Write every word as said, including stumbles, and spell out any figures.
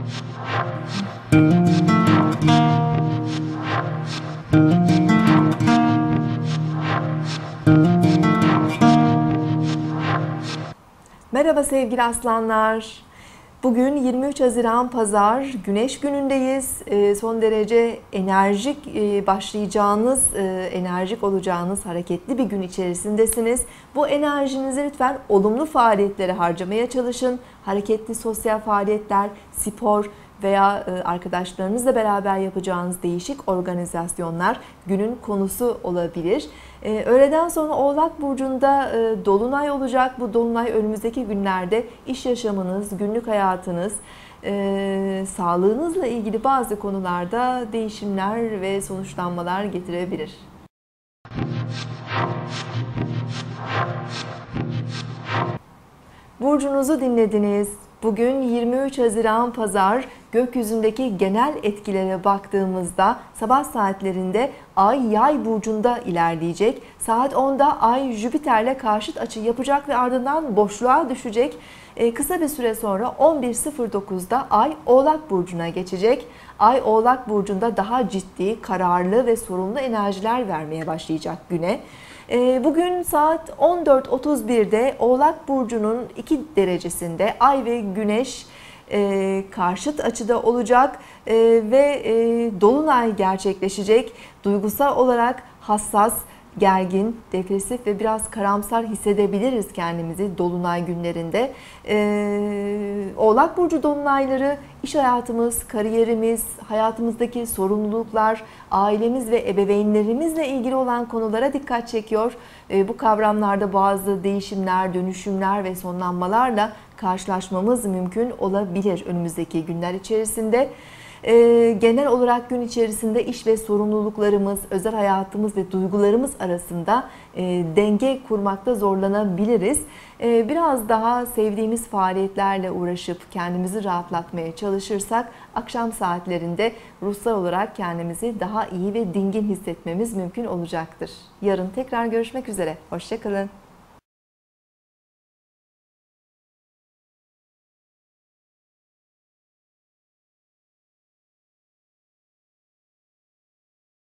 Merhaba sevgili aslanlar. Bugün yirmi üç Haziran Pazar, Güneş günündeyiz. Son derece enerjik başlayacağınız, enerjik olacağınız hareketli bir gün içerisindesiniz. Bu enerjinizi lütfen olumlu faaliyetlere harcamaya çalışın. Hareketli sosyal faaliyetler, spor veya arkadaşlarınızla beraber yapacağınız değişik organizasyonlar günün konusu olabilir. Öğleden sonra Oğlak Burcu'nda dolunay olacak. Bu dolunay önümüzdeki günlerde iş yaşamınız, günlük hayatınız, sağlığınızla ilgili bazı konularda değişimler ve sonuçlanmalar getirebilir. Burcunuzu dinlediniz. Bugün yirmi üç Haziran Pazar, gökyüzündeki genel etkilere baktığımızda sabah saatlerinde Ay Yay burcunda ilerleyecek. Saat onda Ay Jüpiter'le karşıt açı yapacak ve ardından boşluğa düşecek. Ee, kısa bir süre sonra on bir sıfır dokuzda Ay Oğlak burcuna geçecek. Ay Oğlak burcunda daha ciddi, kararlı ve sorumlu enerjiler vermeye başlayacak güne. Bugün saat on dört otuz birde Oğlak Burcu'nun iki derecesinde Ay ve Güneş karşıt açıda olacak ve dolunay gerçekleşecek. Duygusal olarak hassas, gergin, depresif ve biraz karamsar hissedebiliriz kendimizi dolunay günlerinde. Oğlak Burcu dolunayları iş hayatımız, kariyerimiz, hayatımızdaki sorumluluklar, ailemiz ve ebeveynlerimizle ilgili olan konulara dikkat çekiyor. Bu kavramlarda bazı değişimler, dönüşümler ve sonlanmalarla karşılaşmamız mümkün olabilir önümüzdeki günler içerisinde. Genel olarak gün içerisinde iş ve sorumluluklarımız, özel hayatımız ve duygularımız arasında denge kurmakta zorlanabiliriz. Biraz daha sevdiğimiz faaliyetlerle uğraşıp kendimizi rahatlatmaya çalışırsak akşam saatlerinde ruhsal olarak kendimizi daha iyi ve dingin hissetmemiz mümkün olacaktır. Yarın tekrar görüşmek üzere. Hoşça kalın.